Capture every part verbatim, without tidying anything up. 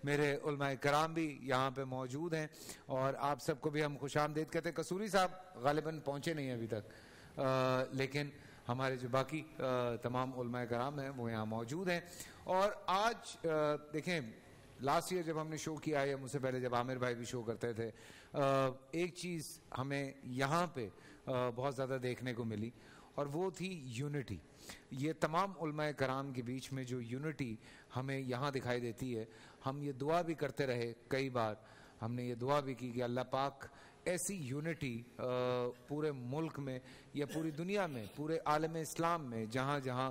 میرے علماء کرام بھی یہاں پہ موجود ہیں اور آپ سب کو بھی ہم خوش آمدید کہتے ہیں. قصوری صاحب غالباً پہنچے نہیں ابھی تک, لیکن ہمارے جو باقی تمام علماء کرام ہیں وہ یہاں موجود ہیں. اور آج دیکھیں, لاسٹ ایئر جب ہم نے شو کیا ہے, مجھ سے پہلے جب عامر بھائی بھی شو کرتے تھے, ایک چیز ہمیں یہاں پہ بہت زیادہ دیکھنے کو ملی اور وہ تھی یونٹی. یہ تمام علماء کرام کے بیچ میں جو یونٹی ہمیں یہاں دکھائی دیتی ہے, ہم یہ دعا بھی کرتے رہے کئی بار, ہم نے یہ دعا بھی کی کہ اللہ پاک ایسی یونٹی پورے ملک میں یا پوری دنیا میں, پورے عالم اسلام میں جہاں جہاں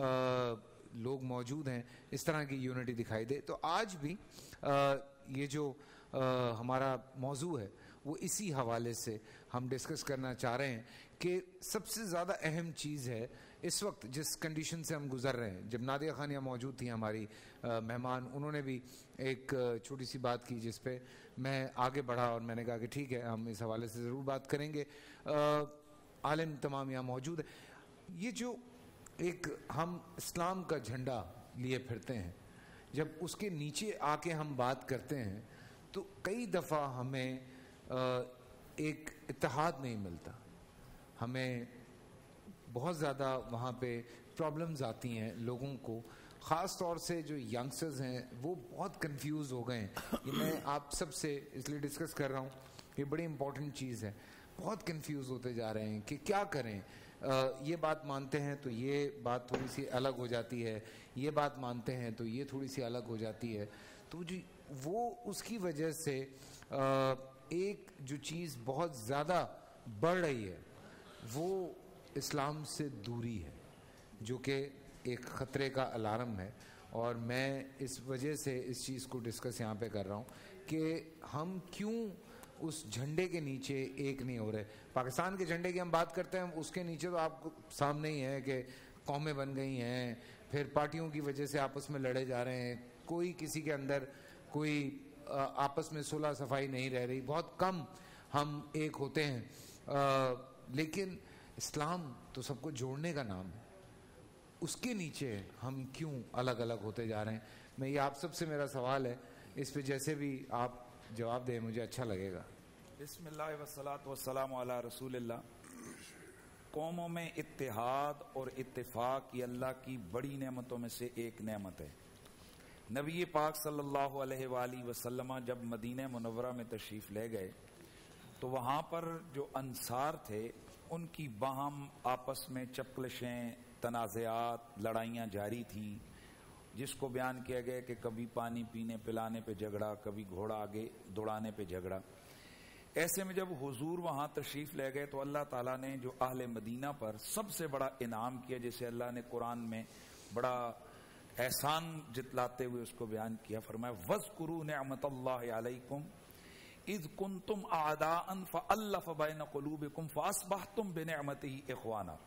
لوگ موجود ہیں, اس طرح کی یونٹی دکھائی دے. تو آج بھی یہ جو ہمارا موضوع ہے وہ اسی حوالے سے ہم ڈسکس کرنا چاہ رہے ہیں کہ سب سے زیادہ اہم چیز ہے اس وقت جس کنڈیشن سے ہم گزر رہے ہیں. جب نادیہ خان یہاں موجود تھیں ہماری مہمان, انہوں نے بھی ایک چھوٹی سی بات کی جس پہ میں آگے بڑھا اور میں نے کہا کہ ٹھیک ہے, ہم اس حوالے سے ضرور بات کریں گے. عالم تمام یہاں موجود ہے. یہ جو ایک ہم اسلام کا جھنڈا لیے پھرتے ہیں, جب اس کے نیچے آ کے ہم بات کرتے ہیں تو کئی دفعہ ہمیں ایک اتحاد نہیں ملتا, ہمیں بہت زیادہ وہاں پہ پرابلمز آتی ہیں لوگوں کو, خاص طور سے جو ینگسٹرز ہیں وہ بہت کنفیوز ہو گئے ہیں. یہ میں آپ سب سے اس لیے ڈسکس کر رہا ہوں, یہ بڑی امپورٹنٹ چیز ہے. بہت کنفیوز ہوتے جا رہے ہیں کہ کیا کریں, یہ بات مانتے ہیں تو یہ بات تھوڑی سی الگ ہو جاتی ہے, یہ بات مانتے ہیں تو یہ تھوڑی سی الگ ہو جاتی ہے. تو جی وہ اس کی وجہ سے ایک جو چیز بہت زیادہ بڑھ رہی ہے وہ اسلام سے دوری ہے, جو کہ ایک خطرے کا الارم ہے. اور میں اس وجہ سے اس چیز کو ڈسکس یہاں پہ کر رہا ہوں کہ ہم کیوں اس جھنڈے کے نیچے ایک نہیں ہو رہے. پاکستان کے جھنڈے کی ہم بات کرتے ہیں, اس کے نیچے تو آپ کو سامنے ہی ہے کہ قومیں بن گئی ہیں, پھر پارٹیوں کی وجہ سے آپس میں لڑے جا رہے ہیں, کوئی کسی کے اندر کوئی آپس میں صلح صفائی نہیں رہ رہی, بہت کم ہم ایک ہوتے ہیں. لیکن اسلام تو سب کو جوڑنے کا نام ہے, اس کے نیچے ہم کیوں الگ الگ ہوتے جا رہے ہیں. میں یہ آپ سب سے میرا سوال ہے, اس پہ جیسے بھی آپ جواب دیں مجھے اچھا لگے گا. بسم اللہ والصلاۃ والسلام علی رسول اللہ. قوموں میں اتحاد اور اتفاق یہ اللہ کی بڑی نعمتوں میں سے ایک نعمت ہے. نبی پاک صلی اللہ علیہ وآلہ وسلم جب مدینہ منورہ میں تشریف لے گئے تو وہاں پر جو انصار تھے ان کی باہم آپس میں چپلشیں, تنازعات, لڑائیاں جاری تھیں, جس کو بیان کیا گیا کہ کبھی پانی پینے پلانے پہ جھگڑا, کبھی گھوڑا آگے دوڑانے پہ جھگڑا. ایسے میں جب حضور وہاں تشریف لے گئے تو اللہ تعالیٰ نے جو اہل مدینہ پر سب سے بڑا انعام کیا, جسے اللہ نے قرآن میں بڑا احسان جتلاتے ہوئے اس کو بیان کیا, فرمایا وَاذْكُرُوا نِعْمَتَ اللَّهِ عَلَيْكُمْ اِذْ كُنْتُمْ أَعْدَاءً فَأَلَّفَ بَيْنَ قُلُوبِكُمْ فَأَصْبَحْتُمْ بِنِعْمَتِهِ إِخْوَانًا,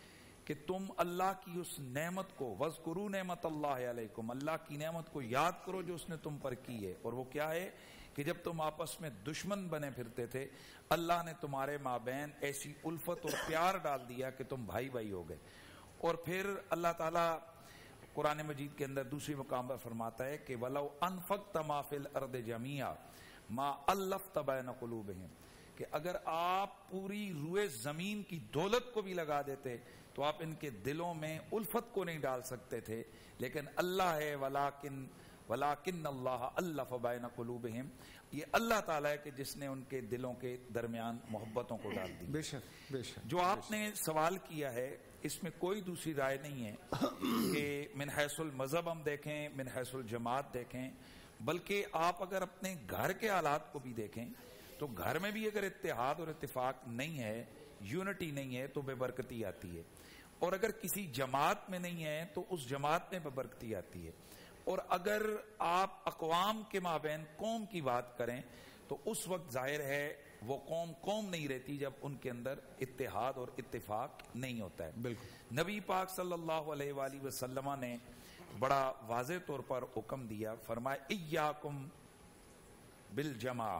کہ تم اللہ کی اس نعمت کو, وَاذْكُرُوا نِعْمَتَ اللَّهِ عَلَيْكُمْ, اللہ کی نعمت کو یاد کرو جو اس نے تم پر کی ہے. اور وہ کیا ہے کہ جب تم آپس میں دشمن بنے پھرتے تھے اللہ نے تمہارے مابین ایسی الفت اور پیار ڈال دیا کہ تم بھائی بھائی ہو گئے. اور پھر اللہ تعالیٰ قرآن مجید کے اندر دوسری مقام پر فرماتا ہے کہ وَلَوْ أَنفَقْتَ مَا فِي الْأَرْضِ جَمِيعًا مَا أَلَّفْتَ بَيْنَ قُلُوبِهِمْ, کہ اگر آپ پوری روئے زمین کی دولت کو بھی لگا دیتے تو آپ ان کے دلوں میں الفت کو نہیں ڈال سکتے تھے. لیکن اللہ ہے ولیکن ولیکن اللہ الف بین قلوبہم, یہ اللہ تعالیٰ ہے کہ جس نے ان کے دلوں کے درمیان محبتوں کو ڈال دی. بے شک بے شک. جو آپ نے سوال کیا ہے اس میں کوئی دوسری رائے نہیں ہے کہ من حیث المذہب ہم دیکھیں, من حیث الجماعت دیکھیں, بلکہ آپ اگر اپنے گھر کے حالات کو بھی دیکھیں تو گھر میں بھی اگر اتحاد اور اتفاق نہیں ہے, یونٹی نہیں ہے, تو بے برکتی آتی ہے. اور اگر کسی جماعت میں نہیں ہے تو اس جماعت میں بے برکتی آتی ہے. اور اگر آپ اقوام کے مابین قوم کی بات کریں تو اس وقت ظاہر ہے وہ قوم قوم نہیں رہتی جب ان کے اندر اتحاد اور اتفاق نہیں ہوتا ہے. بالکل. نبی پاک صلی اللہ علیہ وآلہ وسلم نے بڑا واضح طور پر حکم دیا, فرمایا ایاکم بالجماع.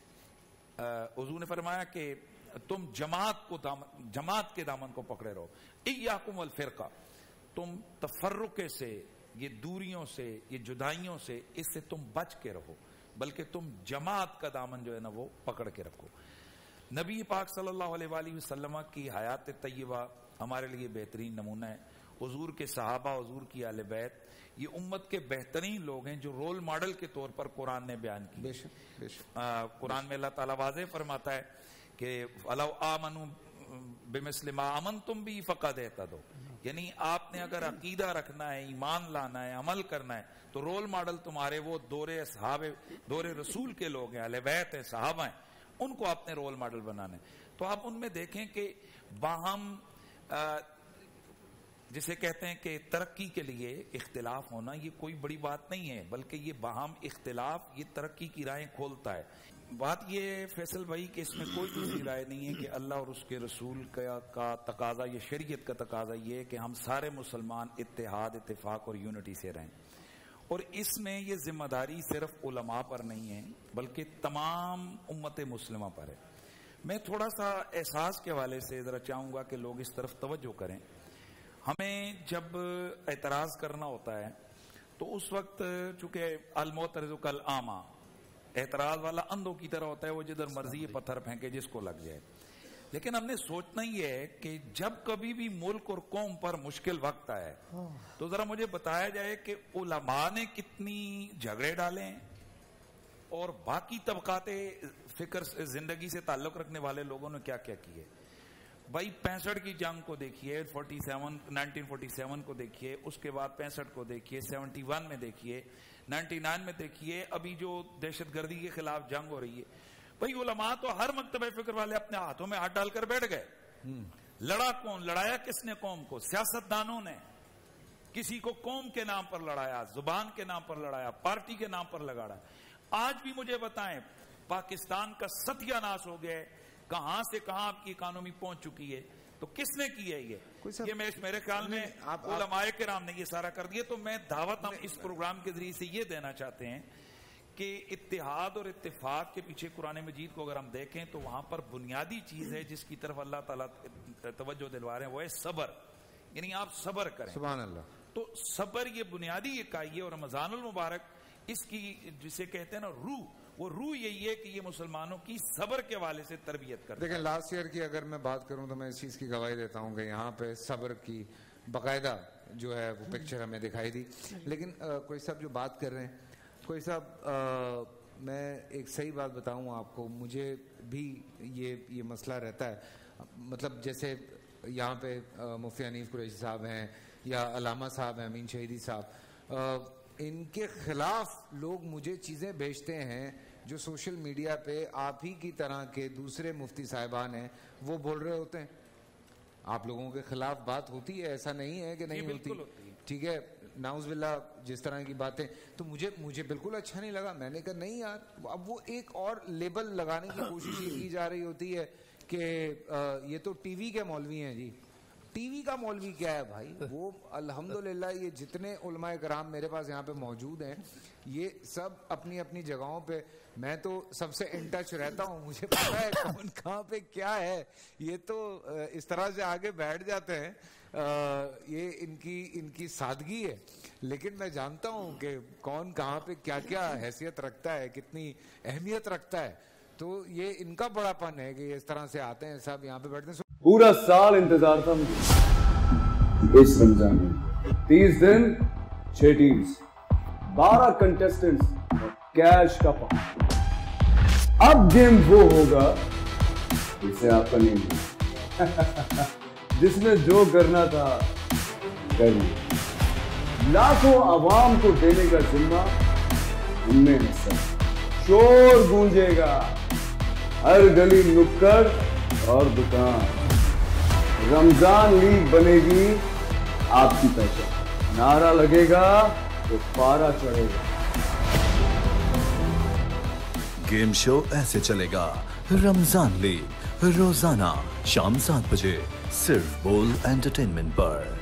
حضور نے فرمایا کہ تم جماعت کو دامن, جماعت کے دامن کو پکڑے رہو. ایاکم والفرقہ, تم تفرقے سے, یہ دوریوں سے, یہ جدائیوں سے, اس سے تم بچ کے رہو, بلکہ تم جماعت کا دامن جو ہے نا وہ پکڑ کے رکھو. نبی پاک صلی اللہ علیہ وآلہ وسلم کی حیات طیبہ ہمارے لیے بہترین نمونہ ہے. حضور کے صحابہ, حضور کی اہل بیت, یہ امت کے بہترین لوگ ہیں جو رول ماڈل کے طور پر قرآن نے بیان کی. قرآن میں اللہ تعالیٰ واضح فرماتا ہے کہ فَلَوْ آمَنُوا بِمِثْلِ مَا آمَنْتُمْ بِهِ فَقَدْ اهْتَدَوْا, یعنی آپ نے اگر عقیدہ رکھنا ہے, ایمان لانا ہے, عمل کرنا ہے, تو رول ماڈل تمہارے وہ دور اصحاب, دور رسول کے لوگ ہیں, اہل بیت ہیں, صحابہ ہیں, ان کو آپ نے رول ماڈل بنانا ہے. تو آپ ان میں دیکھیں کہ باہم جسے کہتے ہیں کہ ترقی کے لیے اختلاف ہونا یہ کوئی بڑی بات نہیں ہے, بلکہ یہ باہم اختلاف یہ ترقی کی راہیں کھولتا ہے. بات یہ فیصل بھائی کہ اس میں کوئی دوسری رائے نہیں ہے کہ اللہ اور اس کے رسول کا, کا تقاضا, یہ شریعت کا تقاضا یہ ہے کہ ہم سارے مسلمان اتحاد, اتفاق اور یونٹی سے رہیں. اور اس میں یہ ذمہ داری صرف علماء پر نہیں ہے بلکہ تمام امت مسلمہ پر ہے. میں تھوڑا سا احساس کے حوالے سے ذرا چاہوں گا کہ لوگ اس طرف توجہ کریں. ہمیں جب اعتراض کرنا ہوتا ہے تو اس وقت چونکہ المعترض کالأعمی, اعتراض والا اندھوں کی طرح ہوتا ہے, وہ جدھر مرضی پتھر پھینکے جس کو لگ جائے. لیکن ہم نے سوچنا یہ ہے کہ جب کبھی بھی ملک اور قوم پر مشکل وقت آئے تو ذرا مجھے بتایا جائے کہ علماء نے کتنی جھگڑے ڈالے ہیں اور باقی طبقات فکر زندگی سے تعلق رکھنے والے لوگوں نے کیا کیا کیے. بھائی پینسٹھ کی جنگ کو دیکھیے, forty seven nineteen forty seven کو دیکھیے, اس کے بعد پینسٹھ کو دیکھیے, سیونٹی ون میں دیکھیے, نائنٹی نائن میں دیکھیے, ابھی جو دہشت گردی کے خلاف جنگ ہو رہی ہے. بھائی علماء تو ہر مکتبہ فکر والے اپنے ہاتھوں میں ہاتھ ڈال کر بیٹھ گئے. لڑا کون؟ لڑایا کس نے قوم کو؟ سیاست دانوں نے. کسی کو قوم کے نام پر لڑایا, زبان کے نام پر لڑایا, پارٹی کے نام پر لگاڑا. آج بھی مجھے بتائیں پاکستان کا ستیہ ناش ہو گیا, کہاں سے کہاں آپ کی اکانومی پہنچ چکی ہے, تو کس نے کی ہے یہ؟ یہ میں میرے خیال میں علماء کرام نے یہ سارا کر دیا. تو میں دعوت ہم اس پروگرام کے ذریعے سے یہ دینا چاہتے ہیں کہ اتحاد اور اتفاق کے پیچھے قرآن مجید کو اگر ہم دیکھیں تو وہاں پر بنیادی چیز ہے جس کی طرف اللہ تعالیٰ توجہ دلوا رہے ہیں, وہ ہے صبر. یعنی آپ صبر کریں. سبحان اللہ. تو صبر یہ بنیادی اکائی ہے, اور رمضان المبارک اس کی جسے کہتے ہیں نا روح, وہ روح یہی ہے کہ یہ مسلمانوں کی صبر کے حوالے سے تربیت کرتا ہے. دیکھیں لاسٹ ایئر کی اگر میں بات کروں تو میں اس چیز کی گواہی دیتا ہوں کہ یہاں پہ صبر کی باقاعدہ جو ہے وہ پکچر ہمیں دکھائی دی. لیکن کوئی صاحب جو بات کر رہے ہیں, کوئی صاحب میں ایک صحیح بات بتاؤں آپ کو, مجھے بھی یہ یہ مسئلہ رہتا ہے. مطلب جیسے یہاں پہ مفتی حنیف قریشی صاحب ہیں یا علامہ صاحب ہیں, امین شہیدی صاحب, ان کے خلاف لوگ مجھے چیزیں بھیجتے ہیں جو سوشل میڈیا پہ آپ ہی کی طرح کے دوسرے مفتی صاحبان ہیں وہ بول رہے ہوتے ہیں. آپ لوگوں کے خلاف بات ہوتی ہے, ایسا نہیں ہے کہ نہیں ہوتی, ٹھیک ہے, نعوذ باللہ جس طرح کی باتیں. تو مجھے مجھے بالکل اچھا نہیں لگا. میں نے کہا نہیں یار, اب وہ ایک اور لیبل لگانے کی کوشش یہ کی جا رہی ہوتی ہے کہ یہ تو ٹی وی کے مولوی ہیں. جی ٹی وی کا مولوی کیا ہے بھائی؟ وہ الحمدللہ یہ جتنے علماء کرام میرے پاس یہاں پہ موجود ہیں یہ سب اپنی اپنی جگہوں پہ, میں تو سب سے ان ٹچ رہتا ہوں, مجھے پتا ہے کون کہاں پہ کیا ہے. یہ تو اس طرح سے آگے بیٹھ جاتے ہیں, یہ ان کی ان کی سادگی ہے. لیکن میں جانتا ہوں کہ کون کہاں پہ کیا کیا حیثیت رکھتا ہے, کتنی اہمیت رکھتا ہے. تو یہ ان کا بڑا پن ہے کہ یہ اس طرح سے آتے ہیں, سب یہاں پہ بیٹھتے ہیں. پورا سال انتظار تھا مجھے اس رمضان میں, تیس دن چھ ٹیمز, بارہ کنٹیسٹنٹس اور کیش کا پاؤں. اب گیم وہ ہوگا جسے آپ کا نہیں ہے, جس میں جو کرنا تھا کر لیا. لاکھوں عوام کو دینے کا ذمہ ان میں حصہ. شور گونجے گا ہر گلی نکڑ اور دکان. رمضان لیگ بنے گی آپ کی پہچان. نعرہ لگے گا تو پارا چڑھے گا. گیم شو ایسے چلے گا. رمضان لیگ روزانہ شام سات بجے صرف بول انٹرٹینمنٹ پر.